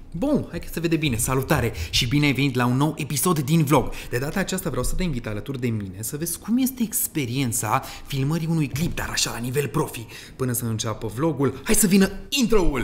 Bun, hai că se vede bine, salutare și bine ai venit la un nou episod din vlog. De data aceasta vreau să te invit alături de mine să vezi cum este experiența filmării unui clip, dar așa la nivel profi. Până să înceapă vlogul, hai să vină intro-ul!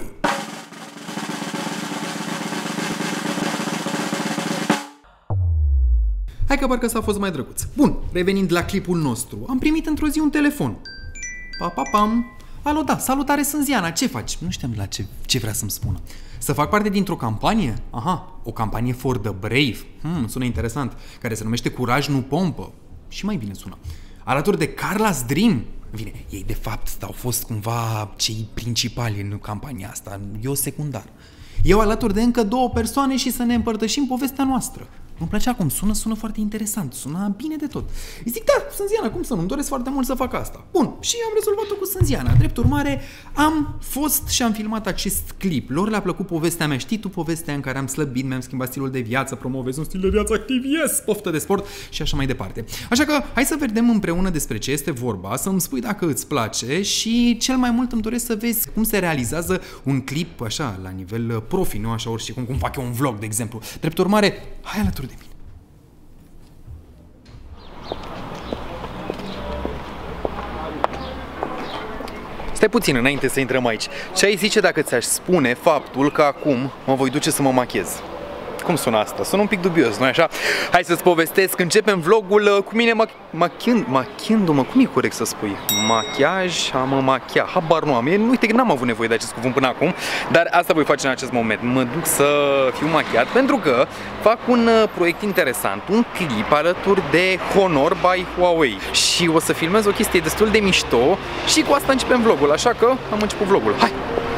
Hai că parcă s-a fost mai drăguț. Bun, revenind la clipul nostru, am primit într-o zi un telefon. Pa-pa-pam! Alo, da, salutare, sunt Ziana, ce faci? Nu știam la ce vrea să-mi spună. Să fac parte dintr-o campanie? Aha, o campanie for the brave. Sună interesant. Care se numește Curaj, nu pompă. Și mai bine sună. Alături de Carla's Dream. Bine, ei de fapt au fost cumva cei principali în campania asta. Eu secundar. Eu alături de încă două persoane și să ne împărtășim povestea noastră. Îmi plăcea cum sună foarte interesant, sună bine de tot. Îi zic, da, Sânziana, cum să nu-mi doresc foarte mult să fac asta. Bun, și am rezolvat-o cu Sânziana. Drept urmare, am fost și am filmat acest clip. Lor le-a plăcut povestea mea, știi tu povestea în care am slăbit, mi-am schimbat stilul de viață, promovez un stil de viață activ, yes, poftă de sport și așa mai departe. Așa că hai să vedem împreună despre ce este vorba, să-mi spui dacă îți place și cel mai mult îmi doresc să vezi cum se realizează un clip așa, la nivel profi, nu așa orice cum fac eu un vlog, de exemplu. Drept urmare, hai alături de mine. Stai puțin înainte să intrăm aici. Ce ai zice dacă ți-aș spune faptul că acum mă voi duce să mă machez? Cum sună asta? Sună un pic dubios, nu-i așa? Hai să-ți povestesc, începem vlogul cu mine machiindu-mă, cum e corect să spui? Machiaj, a mă machia, habar nu am. Uite că n-am avut nevoie de acest cuvânt până acum, dar asta voi face în acest moment. Mă duc să fiu machiat pentru că fac un proiect interesant, un clip alături de Honor by Huawei și o să filmez o chestie destul de mișto și cu asta începem vlogul, așa că am început vlogul. Hai!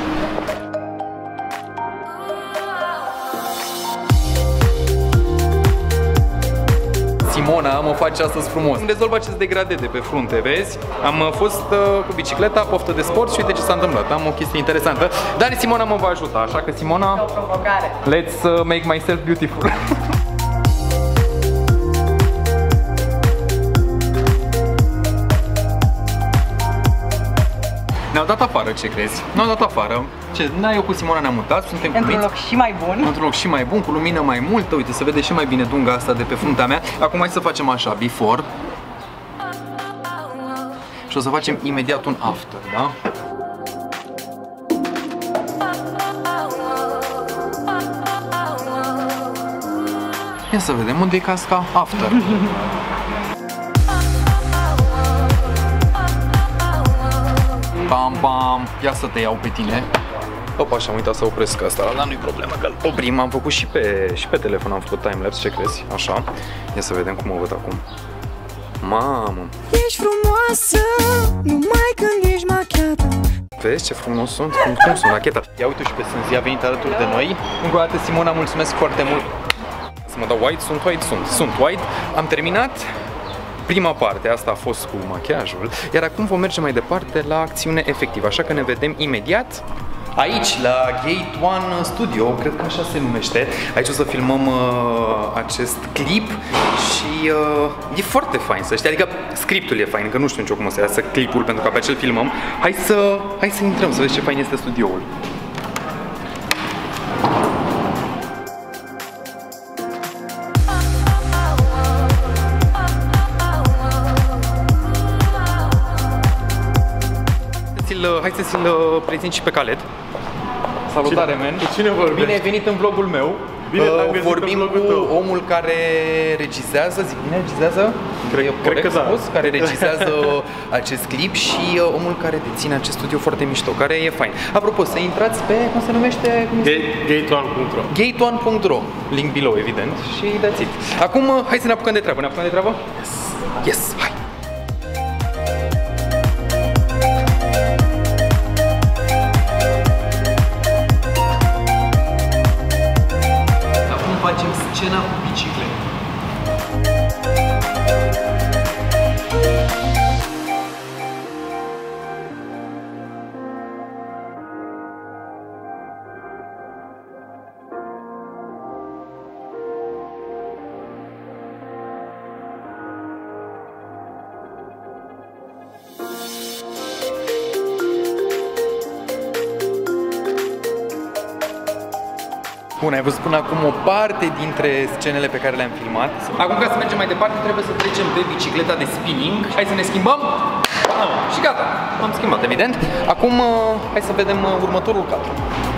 Simona mă face astăzi frumos. Îmi rezolv acest degradé de pe frunte, vezi? Am fost cu bicicleta, poftă de sport și uite ce s-a întâmplat. Am o chestie interesantă, dar Simona mă va ajuta, așa că Simona, o provocare. Let's make myself beautiful. Ne-au dat afară, ce crezi? Ne-au dat afară. Ce? Da, eu cu Simona ne-am mutat, suntem într-un loc și mai bun. Într-un loc și mai bun, cu lumină mai multă. Uite, se vede și mai bine dunga asta de pe fruntea mea. Acum hai să facem așa, before. Și o să facem imediat un after, da? Ia să vedem unde e casca after. Pam, pam, ia să te iau pe tine. Opa, și-am uitat să opresc asta, dar nu-i problemă că oprim. Am făcut și pe telefon, am făcut timelapse, ce crezi? Așa. Ia să vedem cum o văd acum. Mamă! Ești frumoasă, numai când ești machiată. Vezi ce frumos sunt? Cum sunt machetat? Ia uite și pe Sânzi, a venit alături de noi. Încă o dată, Simona, mulțumesc foarte mult. Să mă dau white? Sunt white. Am terminat. Prima parte, asta a fost cu machiajul, iar acum vom merge mai departe la acțiune efectivă, așa că ne vedem imediat aici, la Gate One Studio, cred că așa se numește. Aici o să filmăm acest clip și e foarte fain, să știi, adică scriptul e fain, că nu știu nici cum o să iasă clipul, pentru că pe acel filmăm. Hai să intrăm, să vezi ce fain este studioul. Hai să ți-l prezint și pe Khaled. Salutare, men! Cu cine vorbești? Bine ai venit în vlogul meu. Bine te-am găsit. Vorbim în cu tău. omul care regizează, zic bine, regizează? Cred că da. Spus, care regizează acest clip și omul care deține acest studio foarte mișto, care e fain. Apropo, să intrați pe, cum se numește? Gate1.ro Gate1.ro, link below, evident, și that's it. Acum, hai să ne apucăm de treabă. Ne apucăm de treabă? Yes, hai! Facem scena cu bicicleta. Bun, ai văzut până acum o parte dintre scenele pe care le-am filmat. Acum, ca să mergem mai departe, trebuie să trecem pe bicicleta de spinning. Hai să ne schimbăm. Și gata, m-am schimbat, evident. Acum, hai să vedem următorul cadru.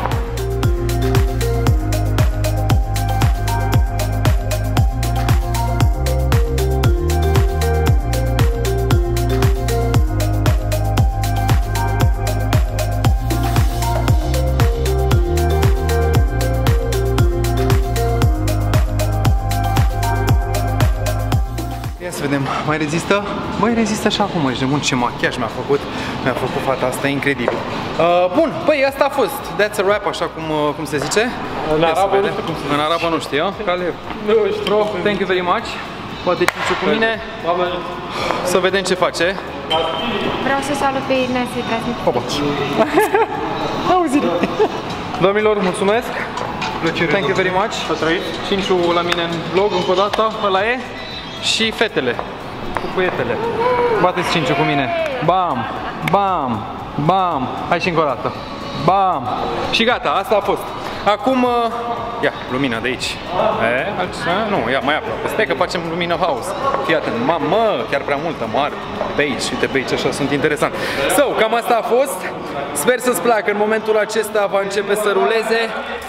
Să vedem, mai rezistă? Băi, rezistă așa acum, ești de bun, ce machiaj mi-a făcut fata asta, incredibil. Bun, păi asta a fost, that's a wrap, așa cum se zice. În arabă nu știu cum se zice. În arabă nu știu, Cale. Nu știu. Bro, thank you very much. Poate Cinciu cu mine. Să vedem ce face. Vreau să salut pe Irina, să-i transmit. Opa. Auzi-le. Domnilor, mulțumesc. Plăcere. Thank you very much. Cinciu la mine în vlog încă o dată, ăla e. Și fetele, cu cuietele. Bateți Cinciu cu mine. Bam, bam, bam. Hai și încă o dată. Bam. Și gata, asta a fost. Acum, ia, lumina de aici. Nu, ia, mai aproape. Stai că facem lumina house. Fii atent, mamă, chiar prea multă, mare. Pe aici, uite pe aici, așa, sunt interesant. So, cam asta a fost. Sper să-ți placă. În momentul acesta va începe să ruleze.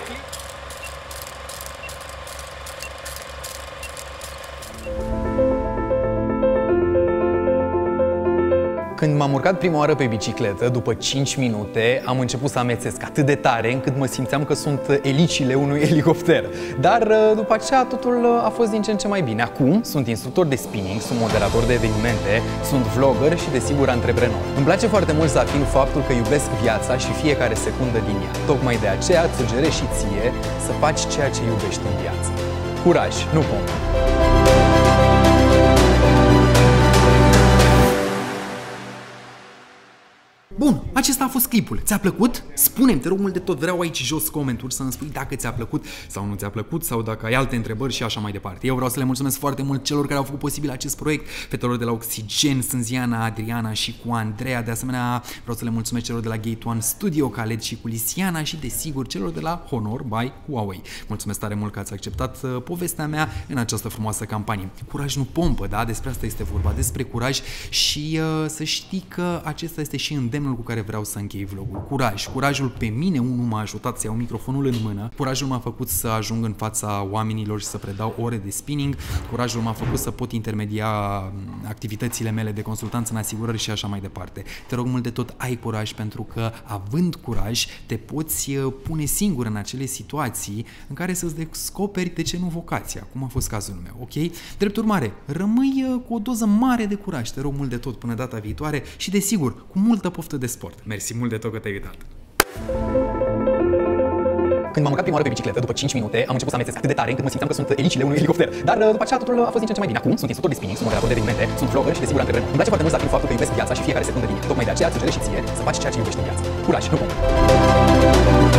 Când m-am urcat prima oară pe bicicletă, după 5 minute, am început să amețesc atât de tare încât mă simțeam că sunt elicile unui elicopter. Dar după aceea totul a fost din ce în ce mai bine. Acum sunt instructor de spinning, sunt moderator de evenimente, sunt vlogger și desigur antreprenor. Îmi place foarte mult să afirm faptul că iubesc viața și fiecare secundă din ea. Tocmai de aceea îți sugerez și ție să faci ceea ce iubești în viață. Curaj, nu pompă! Bun, acesta a fost clipul. Ți-a plăcut? Spune-mi, te rog mult de tot, vreau aici jos comenturi să-mi spui dacă ți-a plăcut sau nu ți-a plăcut sau dacă ai alte întrebări și așa mai departe. Eu vreau să le mulțumesc foarte mult celor care au făcut posibil acest proiect, fetelor de la Oxygen, Sânziana, Adriana și cu Andreea. De asemenea, vreau să le mulțumesc celor de la Gate One Studio, Khaled și cu Lisiana și desigur celor de la Honor by Huawei. Mulțumesc tare mult că ați acceptat povestea mea în această frumoasă campanie. Curaj nu pompă, da? Despre asta este vorba, despre curaj și să știi că acesta este și îndemnul cu care vreau să închei vlogul. Curaj. Curajul pe mine unul m-a ajutat să iau microfonul în mână. Curajul m-a făcut să ajung în fața oamenilor și să predau ore de spinning. Curajul m-a făcut să pot intermedia activitățile mele de consultanță în asigurări și așa mai departe. Te rog mult de tot, ai curaj, pentru că având curaj te poți pune singur în acele situații în care să-ți descoperi de ce nu vocația, cum a fost cazul meu, ok? Drept urmare, rămâi cu o doză mare de curaj. Te rog mult de tot până data viitoare și desigur, cu multă poftă de sport. Mersi mult de tot că te-ai uitat. Când m-am urcat prima oară pe bicicletă, după 5 minute, am început să amețesc atât de tare încât mă simțeam că sunt elicile unui elicopter. Dar după aceea totul a fost din ce în ce mai bine. Acum sunt instructor de spinning, sunt moderator de evenimente, sunt vlogger și desigur antreprenor. Îmi place foarte mult să afirm faptul că iubesc viața și fiecare secundă din ea. Tocmai de aceea îți sugerez și ție să faci ceea ce iubești în viață. Curaj, nu pompă!